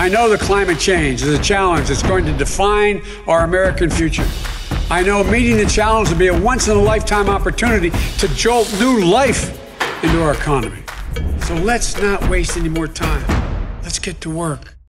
I know that climate change is a challenge that's going to define our American future. I know meeting the challenge will be a once-in-a-lifetime opportunity to jolt new life into our economy. So let's not waste any more time. Let's get to work.